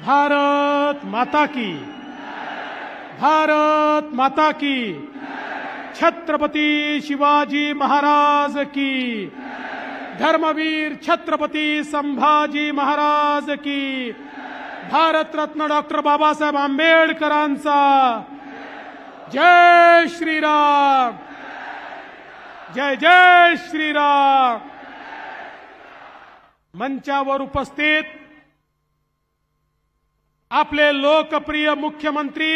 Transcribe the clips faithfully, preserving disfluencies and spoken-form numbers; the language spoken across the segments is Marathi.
भारत माता की, भारत माता की, छत्रपती शिवाजी महाराज की, धर्मवीर छत्रपती संभाजी महाराज की, भारतरत्न डॉक्टर बाबासाहेब आंबेडकरांचा जय श्रीराम, जय जय श्रीराम। मंचावर उपस्थित आपले लोकप्रिय मुख्यमंत्री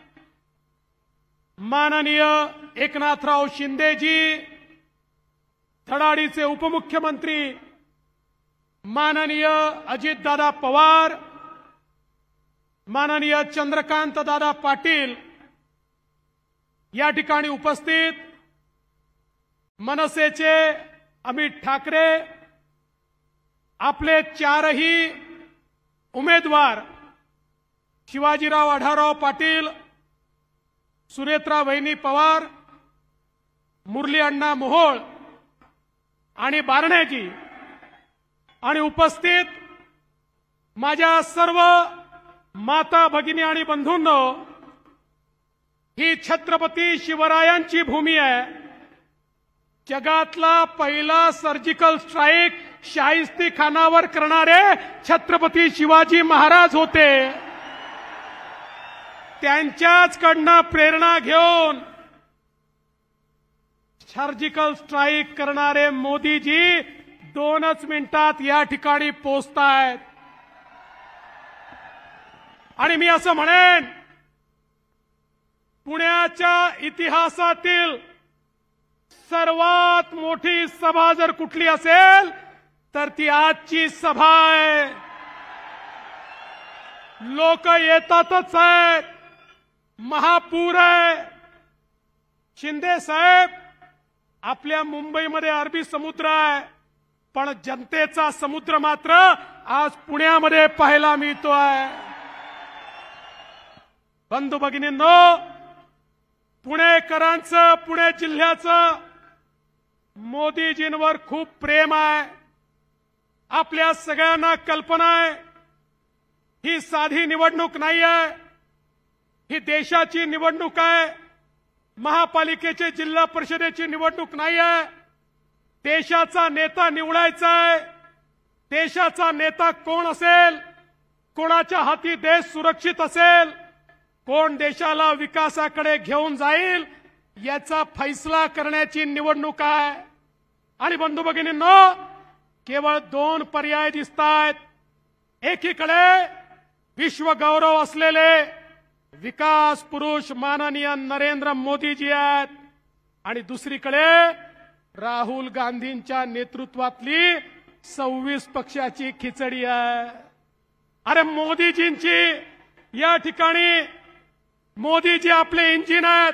माननीय एकनाथराव शिंदेजी, धडाडीचे उपमुख्यमंत्री माननीय अजितदादा पवार, माननीय चंद्रकांत दादा पाटील, या ठिकाणी उपस्थित मनसेचे अमित ठाकरे, आपले चारही उमेदवार शिवाजीराव आढळराव पाटील, सुनेत्रा वहिनी पवार, मुरली अण्णा मोहोळ आणि बारण्याजी, आणि उपस्थित माझ्या सर्व माता भगिनी आणि बंधूंनो, ही छत्रपती शिवरायांची भूमी आहे। जगातला पहिला सर्जिकल स्ट्राईक शाहिस्ती खानावर करणारे छत्रपती शिवाजी महाराज होते। त्यांच्याचकडनं प्रेरणा घेऊन सर्जिकल स्ट्राईक करणारे मोदीजी दोनच मिनिटात या ठिकाणी पोहोचतायत। आणि मी असं म्हणेन, पुण्याच्या इतिहासातील सर्वात मोठी सभा जर कुठली असेल तर ती आजची सभा आहे। लोक येतातच आहेत, महापूर आहे। शिंदे साहेब, आपल्या मुंबईमध्ये अरबी समुद्र आहे, पण जनतेचा समुद्र मात्र आज पुण्यामध्ये पाहायला मिळतोय। बंधू भगिनींनो, पुणेकरांचं, पुणे जिल्ह्याचं मोदीजींवर खूप प्रेम आहे। आपल्या सगळ्यांना कल्पना आहे, ही साधी निवडणूक नाही आहे, ही देशाची निवडणूक आहे। महापालिकेची, जिल्हा परिषदेची निवडणूक नाही आहे। देशाचा नेता निवडायचा आहे। देशाचा नेता कोण असेल, कोणाच्या हाती देश सुरक्षित असेल, कोण देशाला विकासाकडे घेऊन जाईल, याचा फैसला करण्याची निवडणूक आहे। आणि बंधू भगिनींनो, केवळ दोन पर्याय दिसतात। एकीकडे विश्वगौरव असलेले विकास पुरुष माननीय नरेंद्र मोदीजी आहेत, आणि दुसरीकडे राहुल गांधींच्या नेतृत्वातली सव्वीस पक्षाची खिचडी आहे। अरे मोदीजींची या ठिकाणी, मोदीजी आपले इंजिन आहेत।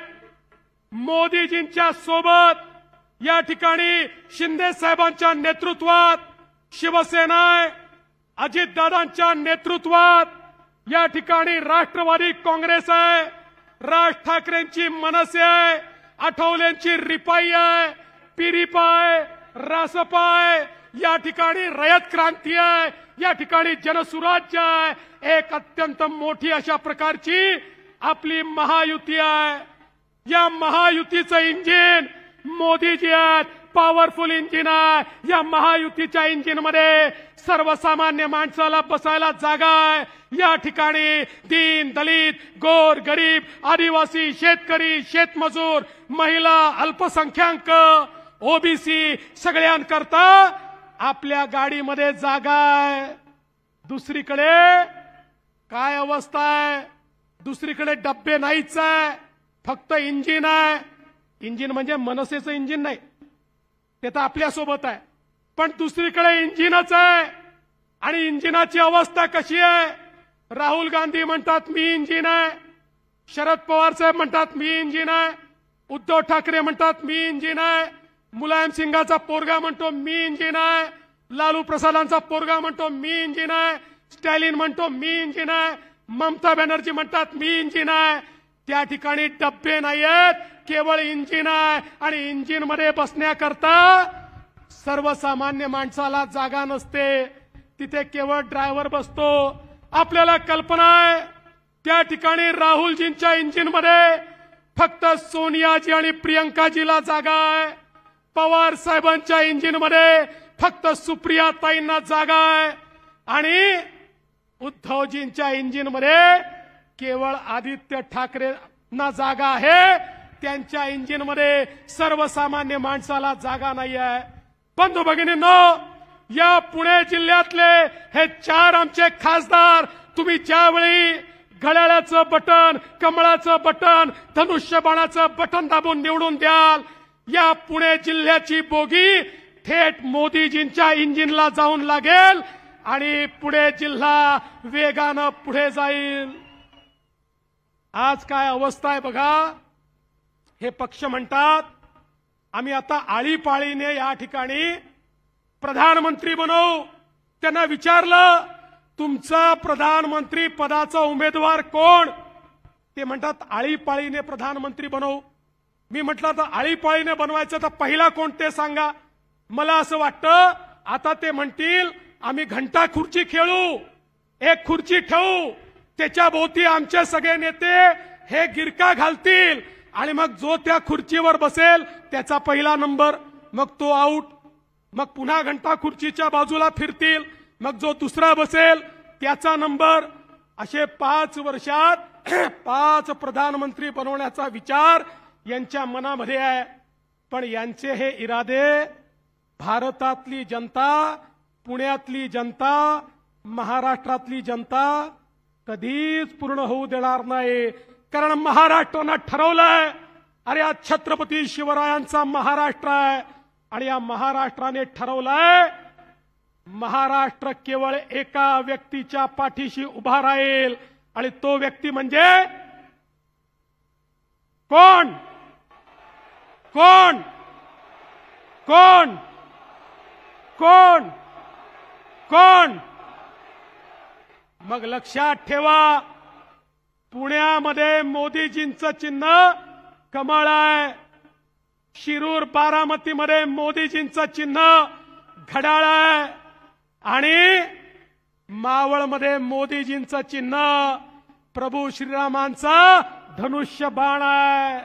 मोदीजींच्या सोबत या ठिकाणी शिंदे साहेबांच्या नेतृत्वात शिवसेना आहे, अजितदादांच्या नेतृत्वात या ठिकाणी राष्ट्रवादी काँग्रेस आहे, राज ठाकरेंची मनसे आहे, आठवलेंची रिपाई आहे, पिरिपा आहे, रासपा आहे, या ठिकाणी रयत क्रांती आहे, या ठिकाणी जनसुराज्य आहे। एक अत्यंत मोठी अशा प्रकारची आपली महायुती आहे। या महायुतीचं इंजिन मोदीजी आहेत, पॉवरफुल इंजिन आहे। या महायुतीच्या इंजिनमध्ये सर्वसामान्य माणसाला बसायला जागा आहे। या ठिकाणी दीन दलित, गोर गरीब, आदिवासी, शेतकरी, शेतमजूर, महिला, अल्पसंख्याक, ओबीसी सगळ्यांकरता आपल्या गाडीमध्ये जागा आहे। दुसरीकडे काय अवस्था आहे? दुसरीकडे डब्बे नाहीच आहे, फक्त इंजिन आहे। इंजिन म्हणजे मनसेचं इंजिन नाही, ते तर आपल्या सोबत आहे, पण दुसरीकडे इंजिनच आहे। आणि इंजिनाची अवस्था कशी आहे? राहुल गांधी म्हणतात मी इंजिन आहे, शरद पवार साहेब म्हणतात मी इंजिन आहे, उद्धव ठाकरे म्हणतात मी इंजिन आहे, मुलायम सिंगाचा पोरगा म्हणतो मी इंजिन आहे, लालू प्रसादांचा पोरगा म्हणतो मी इंजिन आहे, स्टॅलिन म्हणतो मी इंजिन आहे, ममता बॅनर्जी म्हणतात मी इंजिन आहे। त्या ठिकाणी डब्बे नाहीयेत, केवळ इंजिन आहे। आणि इंजिन मध्ये बसण्याकरता सर्वसामान्य माणसाला जागा नसते, तिथे केवळ ड्रायव्हर बसतो। आपल्याला कल्पना आहे त्या ठिकाणी राहुलजींच्या इंजिनमध्ये फक्त सोनियाजी आणि प्रियंकाजीला जागा आहे, पवार साहेबांच्या इंजिनमध्ये फक्त सुप्रिया ताईंना जागा आहे आणि उद्धवजींच्या इंजिनमध्ये केवळ आदित्य ठाकरेंना जागा आहे, त्यांच्या इंजिनमध्ये सर्वसामान्य माणसाला जागा नाही आहे। बंधू भगिनींनो, या पुणे जिल्ह्यातले हे चार आमचे खासदार तुम्ही ज्यावेळी घड्याळाचं बटन, कमळाचं बटन, धनुष्यबाणाचं बटन दाबून निवडून द्याल, या पुणे जिल्ह्याची बोगी थेट मोदीजींच्या इंजिनला जाऊन लागेल आणि पुणे जिल्हा वेगानं पुढे जाईल। आज काय अवस्था आहे बघा। हे पक्ष म्हणतात आम्ही आता आळीपाळीने या ठिकाणी प्रधानमंत्री बनवू। त्यांना विचारलं तुमचा प्रधानमंत्री पदाचा उमेदवार कोण? ते म्हणतात आळीपाळीने प्रधानमंत्री बनवू। मी म्हटलं तर आळीपाळीने बनवायचं तर पहिला कोण ते सांगा। मला असं वाटतं आता ते म्हणतील आम्ही घंटा खुर्ची खेळू, एक खुर्ची ठेवू, त्याच्या भोवती आमचे सगळे नेते हे गिरका घालतील आणि मग जो त्या खुर्चीवर बसेल त्याचा पहिला नंबर, मग तो आउट, मग पुन्हा घंटा खुर्चीच्या बाजूला फिरतील, मग जो दुसरा बसेल त्याचा नंबर। असे पाच वर्षात पाच प्रधानमंत्री बनवण्याचा विचार यांच्या मनामध्ये आहे। पण यांचे हे इरादे भारतातली जनता, पुण्यातली जनता, महाराष्ट्रातली जनता कधीच पूर्ण होऊ देणार नाही। कारण महाराष्ट्रानं ठरवलंय अरे हा छत्रपती शिवरायांचा महाराष्ट्र आहे आणि या महाराष्ट्राने ठरवलंय महाराष्ट्र केवळ एका व्यक्तीच्या पाठीशी उभा राहील आणि तो व्यक्ती म्हणजे कोण? कोण? कोण? कोण? कोण? मग लक्षात ठेवा, पुण्यामध्ये मोदीजींचं चिन्ह कमळ आहे, शिरूर बारामतीमध्ये मोदीजींचं चिन्ह घड्याळ आहे आणि मावळमध्ये मोदीजींचं चिन्ह प्रभू श्रीरामांचा धनुष्यबाण आहे।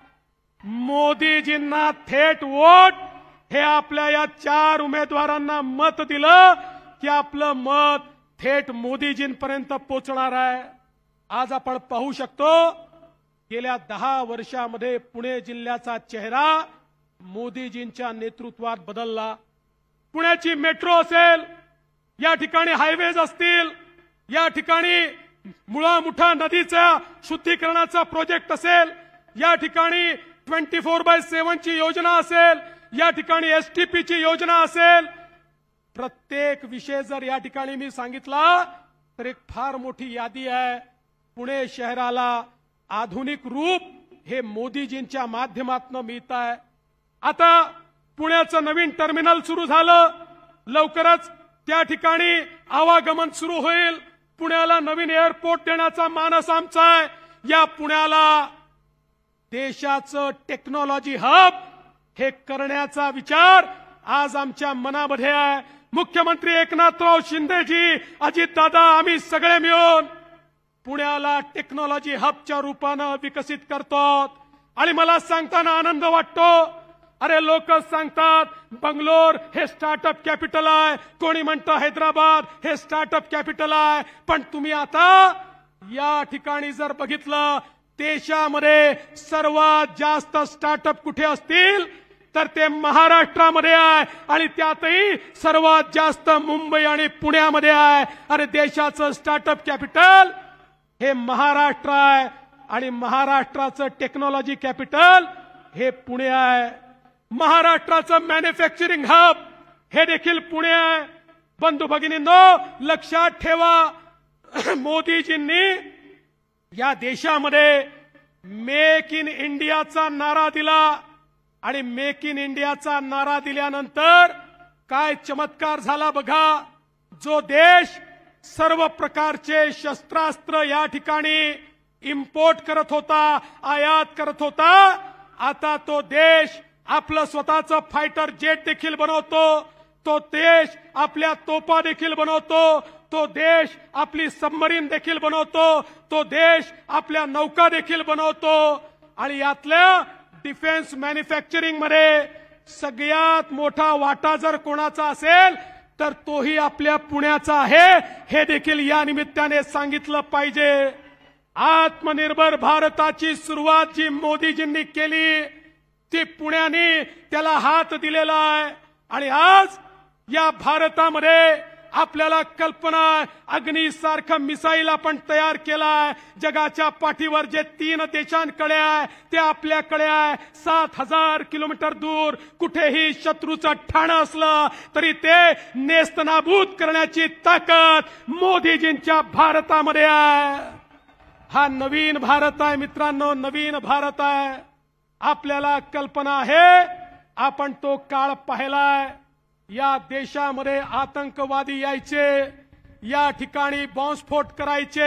मोदीजींना थेट वोट हे आपल्या या चार उमेदवारांना मत दिलं की आपलं मत थेट मोदीजींपर्यंत पोहोचणार आहे। आज आपण पाहू शकतो गेल्या दहा वर्षामध्ये पुणे जिल्ह्याचा चेहरा मोदीजींच्या नेतृत्वात बदलला। पुण्याची मेट्रो असेल, या ठिकाणी हायवेज असतील, या ठिकाणी मुळा मुठा नदीचा शुद्धीकरणाचा प्रोजेक्ट असेल, या ठिकाणी ट्वेंटी फोर बाय सेवन ची योजना असेल, या ठिकाणी एसटीपीची योजना असेल, प्रत्येक विषय जर या ठिकाणी मी सांगितला तर एक फार मोठी यादी आहे। पुणे शहराला आधुनिक रूप हे मोदीजींच्या माध्यमातून मिळत आहे। आता पुण्याचं नवीन टर्मिनल सुरू झालं, लवकरच त्या ठिकाणी आवागमन सुरू होईल। पुण्याला नवीन एअरपोर्ट देण्याचा मानस आमचा आहे। या पुण्याला देशाचं टेक्नॉलॉजी हब हे करण्याचा विचार आज आमच्या मनामध्ये आहे। मुख्यमंत्री एकनाथराव शिंदेजी, अजितदादा, आम्ही सगळे मिळून पुण्याला टेक्नॉलॉजी हबच्या रूपानं विकसित करतो आणि मला सांगताना आनंद वाटतो। अरे लोक सांगतात बंगलोर हे स्टार्टअप कॅपिटल आहे, कोणी म्हणतं हैदराबाद हे स्टार्टअप कॅपिटल आहे, पण तुम्ही आता या ठिकाणी जर बघितलं देशामध्ये सर्वात जास्त स्टार्टअप कुठे असतील तर ते महाराष्ट्रामध्ये आहे आणि त्यातही सर्वात जास्त मुंबई आणि पुण्यामध्ये आहे। अरे देशाचं स्टार्टअप कॅपिटल हे महाराष्ट्र आहे आणि महाराष्ट्राचं टेक्नॉलॉजी कॅपिटल हे पुणे आहे। महाराष्ट्राचं मॅन्युफॅक्चरिंग हब हे देखील पुणे आहे। बंधू भगिनींनो, लक्षात ठेवा, मोदीजींनी या देशामध्ये मेक इन इंडियाचा नारा दिला आणि मेक इन इंडियाचा नारा दिल्यानंतर काय चमत्कार झाला बघा। जो देश सर्व प्रकारचे शस्त्रास्त्र या ठिकाणी इम्पोर्ट करत होता, आयात करत होता, आता तो देश आपलं स्वतःचं फायटर जेट देखील बनवतो, तो देश आपल्या तोफा देखील बनवतो, तो देश आपली सबमरीन देखील बनवतो, तो देश आपल्या नौका देखील बनवतो आणि यातल्या डिफेन्स मॅन्युफॅक्चरिंग मध्ये सगळ्यात मोठा वाटा जर कोणाचा असेल तर तोही आपल्या पुण्याचा आहे, हे देखील या निमित्ताने सांगितलं पाहिजे। आत्मनिर्भर भारताची सुरुवात जी मोदीजींनी केली ती पुण्याने त्याला हात दिलेला आहे आणि आज या भारतामध्ये आपल्याला कल्पना अग्नीसारखं मिसाईल आपण तयार केलाय। जगाच्या पाठीवर जे तीन देशांकडे आहे ते आपल्याकडे आहे। सात हजार किलोमीटर दूर कुठेही शत्रूचं ठाणं असलं तरी ते नेस्तनाबूत करण्याची ताकद मोदीजींच्या भारतामध्ये आहे। हा नवीन भारत आहे मित्रांनो, नवीन भारत आहे। आपल्याला कल्पना आहे, आपण तो काळ पाहिलाय। या देशामध्ये आतंकवादी यायचे, या ठिकाणी बॉम्बस्फोट करायचे,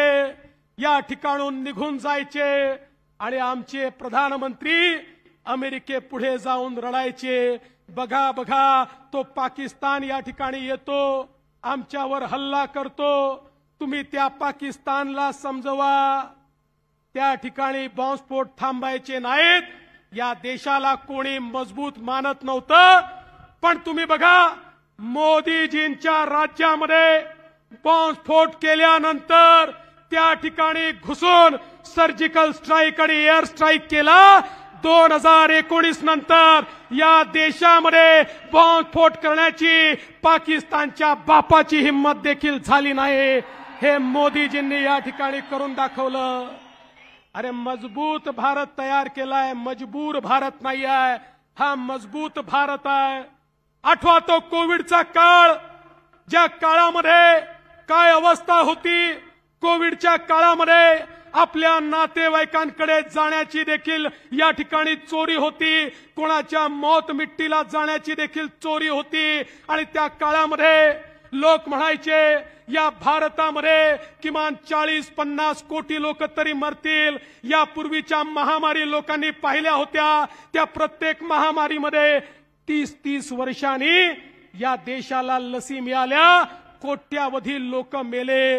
या ठिकाणून निघून जायचे आणि आमचे प्रधानमंत्री अमेरिकेपुढे जाऊन रडायचे, बघा बघा तो पाकिस्तान या ठिकाणी येतो, आमच्यावर हल्ला करतो, तुम्ही त्या पाकिस्तानला समजवा। त्या ठिकाणी बॉम्बस्फोट थांबायचे नाहीत। या देशाला कोणी मजबूत मानत नव्हतं, पण तुम्ही बघा मोदीजींच्या राज्यामध्ये बॉम्बस्फोट केल्यानंतर त्या ठिकाणी घुसून सर्जिकल स्ट्राईक आणि एअर स्ट्राईक केला। दोन हजार एकोणीस नंतर या देशामध्ये बॉम्बस्फोट करण्याची पाकिस्तानच्या बापाची हिंमत देखील झाली नाही। हे मोदीजींनी या ठिकाणी करून दाखवलं। अरे मजबूत भारत तयार केलाय, मजबूर भारत नाही आहे, हा मजबूत भारत आहे। आठवा तो कोविडचा काळ, ज्या काळामध्ये काय अवस्था होती, कोविडच्या काळामध्ये आपल्या नातेवाईकांकडे जाण्याची देखील या ठिकाणी चोरी होती, कोणाच्या मौत मिट्टीला जाण्याची देखील चोरी होती आणि त्या काळामध्ये लोक म्हणायचे या भारतामध्ये किमान चाळीस पन्नास कोटी लोक तरी मरतील। यापूर्वीच्या महामारी लोकांनी पाहिल्या होत्या, त्या प्रत्येक महामारीमध्ये तीस तीस वर्षांनी या देशाला लसी मिळाल्या, कोट्यावधी लोक मेले।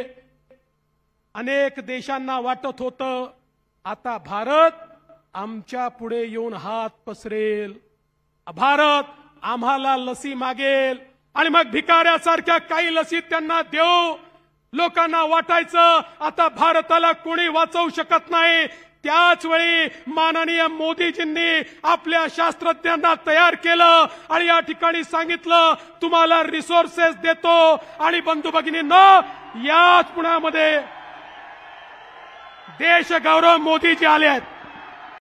अनेक देशांना वाटत होतं आता भारत आमच्या पुढे येऊन हात पसरेल, भारत आम्हाला लसी मागेल आणि मग भिकाऱ्यासारख्या काही लसी त्यांना देऊ। लोकांना वाटायचं आता भारताला कोणी वाचवू शकत नाही। त्याच वेळी माननीय मोदीजींनी आपल्या शास्त्रज्ञांना तयार केलं आणि या ठिकाणी सांगितलं तुम्हाला रिसोर्सेस देतो आणि बंधू भगिनींनो याच पुण्यामध्ये देश गौरव मोदीजी आले आहेत।